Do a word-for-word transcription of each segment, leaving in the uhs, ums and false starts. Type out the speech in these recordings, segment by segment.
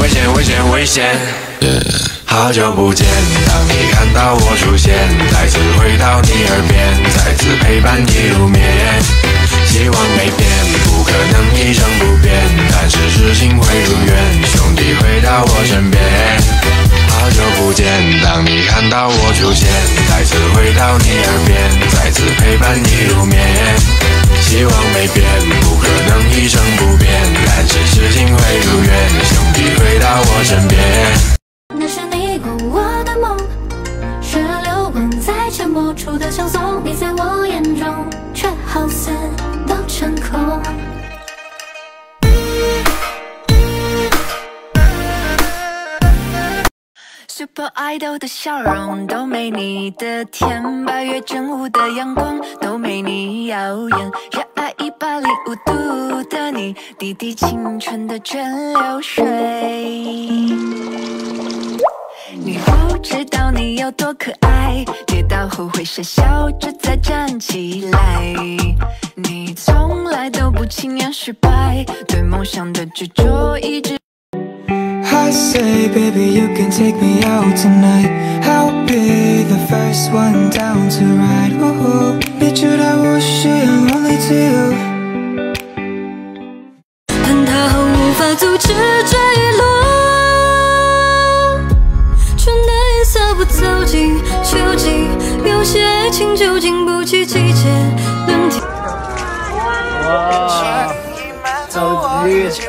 危险危险危险！好久不见，当你看到我出现，再次回到你耳边，再次陪伴一路绵延。希望没变，不可能一成不变，但是事情会如愿，兄弟回到我身边。好久不见，当你看到我出现，再次回到你耳边，再次陪伴一路绵延。希望没变，不可能一成不变，但是事情会如愿，兄弟回到我身边。 那是你过我的梦，是流光在沉默处的相送，你在我眼中却好似都成空。 Super Idol 的笑容都没你的甜，八月正午的阳光都没你耀眼，热爱一百零五度的你，滴滴青春的蒸馏水。你不知道你有多可爱，跌倒后会傻笑着再站起来。你从来都不轻言失败，对梦想的执着一直。 I say, baby, you can take me out tonight. I'll be the first one down to ride. Ooh, 你知道我需要 only to you. 但它无法阻止坠落，春的颜色不走进秋季，有些爱情就经不起季节轮替。 哇，着急。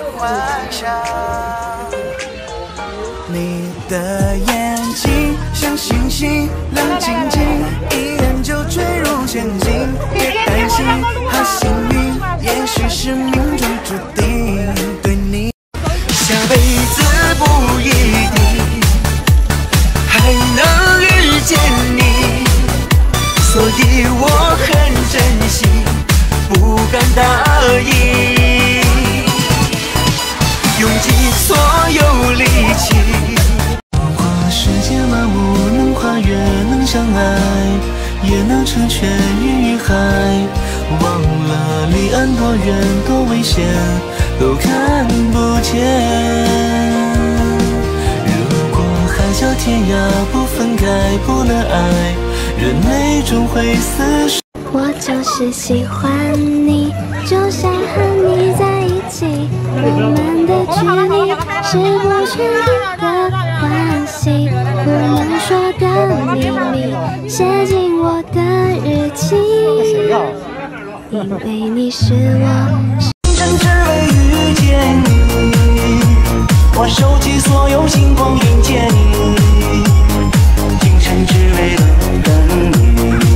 你的眼睛像星星亮晶晶，一眼就坠入陷阱。别担心，好幸运，也许是命中注定。对你，下辈子不一定还能遇见你，所以我很珍惜，不敢答应，用尽所有力气。世间万物能跨越，能相爱，也能成全云与海。忘了离岸多远多危险，都看不见。如果海角天涯不分开，不能爱，人类终会厮守。 我就是喜欢你，就想和你在一起。我们的距离是不确定的关系，不能说的秘密写进我的日记，因为你是我。 真只为遇见你，我收集所有星光迎接你，今生只为了等你。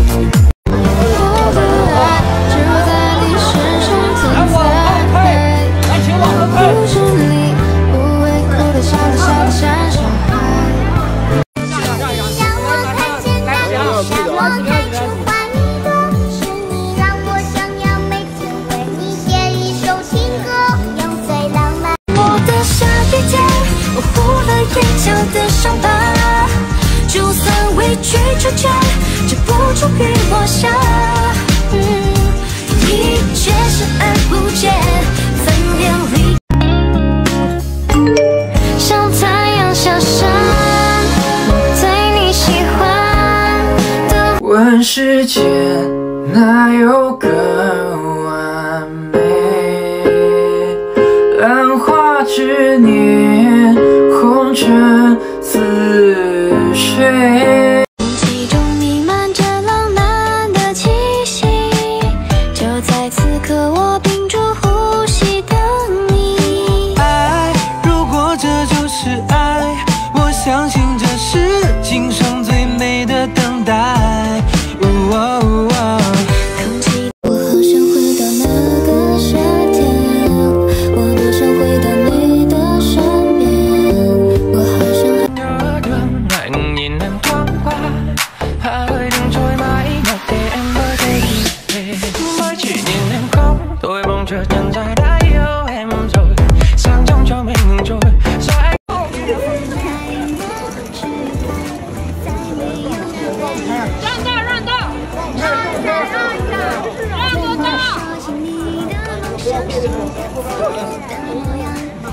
的伤疤，就算委曲求全，止不住雨落下。嗯，你却视而不见，分辨离。像太阳下山，我对你喜欢的。 问世间哪有个完美？兰花之年，红尘似水。 空气中弥漫着浪漫的气息，就在此刻我屏住呼吸等你。 爱，如果这就是爱，我相信这是今生最美的等待。哦哦哦空气，我好想回到那个夏天，我多想回到你的身边，我好想。 nhìn em thoáng qua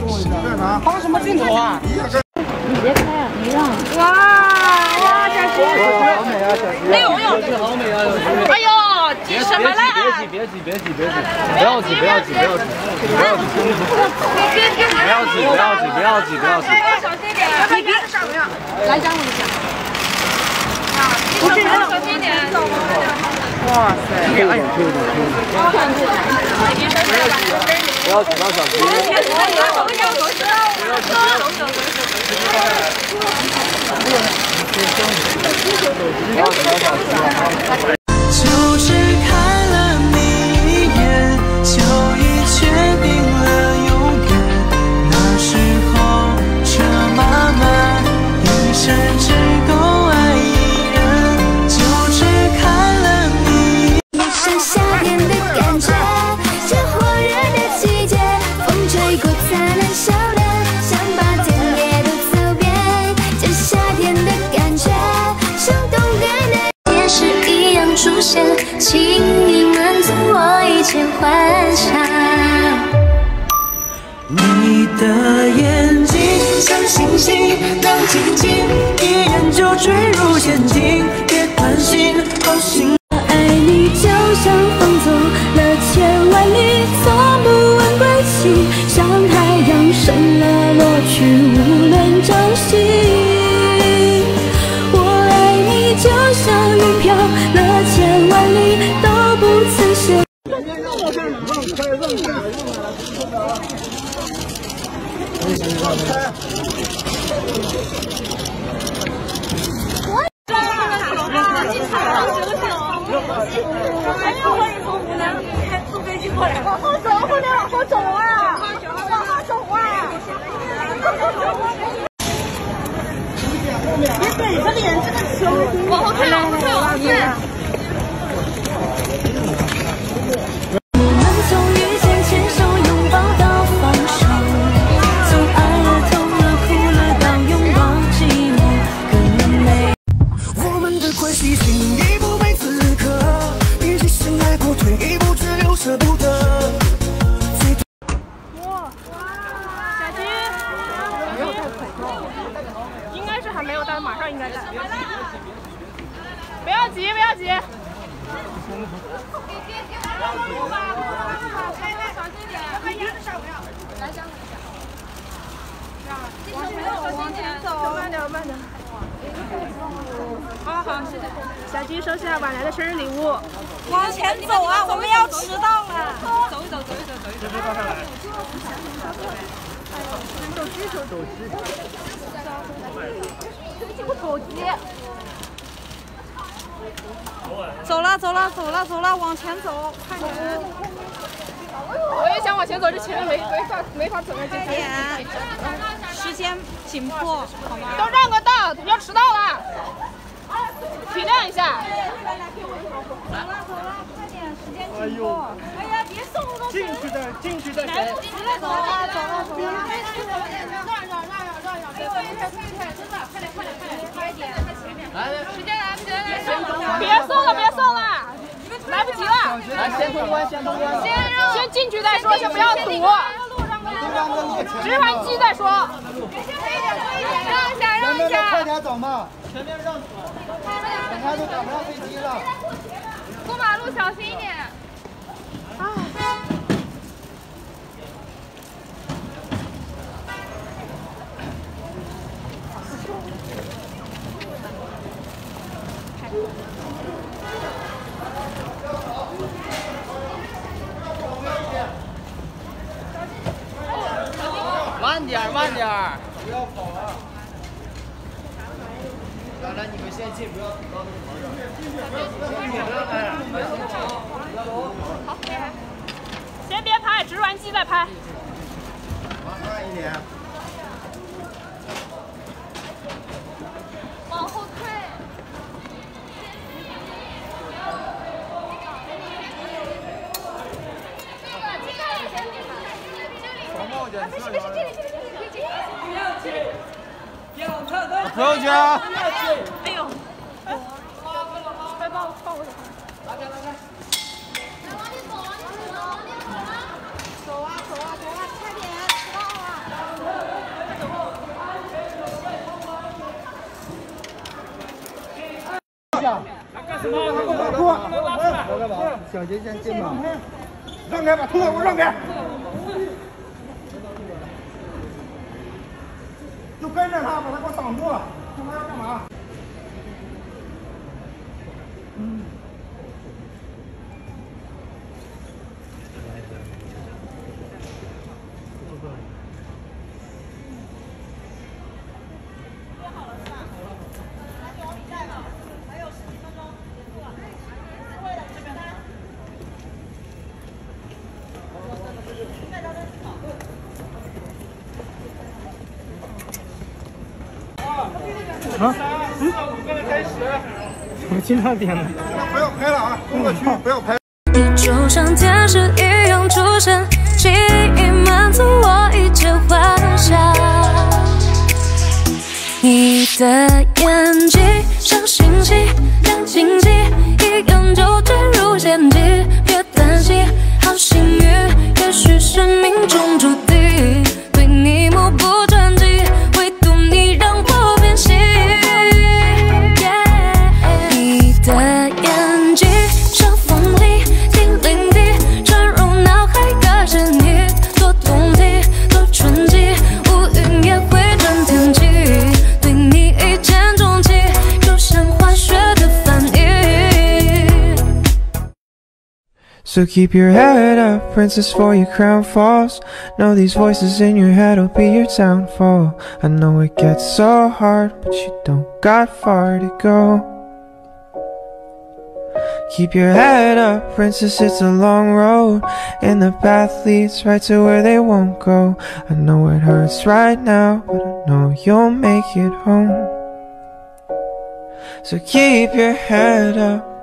放什么镜头啊？ 你别开啊，你让。 哇哇，小鸡！ 好美啊，小鸡！ 哎呦呦！ 好美啊，小鸡！ 哎呦，急什么了？ 别急，别急，别急，别急，别急！不要急，不要急，不要急，不要急，不要急，不要急，不要急，不要急！ 小心点！你别上不要。来张我一下。啊，不是，小心点。哇塞！ 不要急，不要小鸡！ 就是看了你一眼，就已确定了永远。那时候这妈妈一生只够爱一人，就只看了你。 你是夏天的感觉，这火热的季节，风吹过灿烂笑脸，想把田野都走遍。这夏天的感觉，像动感的电视一样出现，请你满足我一切幻想。 你的眼睛像星星亮晶晶，一眼就坠入陷阱，别担心，好心。 爱你就像风走了千万里，从不问归期，像太阳升了落去，无论朝夕。我爱你就像云飘了千万里，都不辞歇。 好走，后面往后走啊！往后走啊！别怼着脸，这个球。往后退，往后退，往后退。 我们从遇见牵手拥抱到放手，从爱了痛了哭了到拥抱寂寞更美。 我们的关系进一步没资格，别起先来后退一步，只留舍不得。 小鸡，没有戴口罩，应该是还没有戴，马上应该戴。不要急，不要急。小心点，快压着上不要。来，上往前走，往前走，慢点，慢点。好好，谢谢。小鸡收下晚来的生日礼物。往前走啊，我们要迟到了。走一走，走一走，走一走。放上来。手机，手机。手机。走了，走了，走了，走了，往前走，快点。我也想往前走，这前面没没法没法走上去。快点，时间紧迫，好吗？都让个道，要迟到了，体谅一下。走了走了，快点，时间紧迫。哎呀，别送了都。进去再进去再给。走了走了走了。让让让让让让，别退退退退，真的，快点快点快点，快点，在前面。来，时间来不及了，别送了别送了。来不及了， 来，先通关，先通关， 先先进去再说，先不要堵，直盘机再说。让一下，让一下， 快点走嘛，前面让，等下就赶不上飞机了。 过马路小心一点。啊。 慢点，慢点。 不要跑啊！来来，你们先进，不要堵到那个好，先别拍，直完机再拍。 往慢一点。 往后退。没事没事，这里这里这里可以进。不要去， 不用去啊！ 哎呦，快帮我帮我走。来来来。往里走，往里走，往里走。走啊走啊走啊，快点，迟到了。 啊！干什么？小杰先进吧。让开，把兔子给我让开。就跟着他，把他给我挡住了。他妈要干嘛？嗯。 啊，嗯，我经常点的。 不要拍了啊，工作区不要拍。 你就像天使一样出现，记忆满足我一切幻想。你的眼睛像星星，亮晶晶，一眼就坠入陷阱。别担心，好幸运，也许是命中注定，对你目不转睛，唯独你让我变心。Yeah, 你的眼睛像风铃，叮铃叮，传入脑海的声音，多动听，多纯净，乌云也会转天气。 So keep your head up, princess, before your crown falls. Know these voices in your head will be your downfall. I know it gets so hard, but you don't got far to go. Keep your head up, princess, it's a long road, and the path leads right to where they won't go. I know it hurts right now, but I know you'll make it home. So keep your head up.